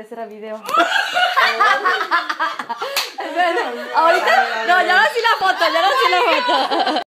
aparecer a video. Ahorita, no, ya no sí la foto,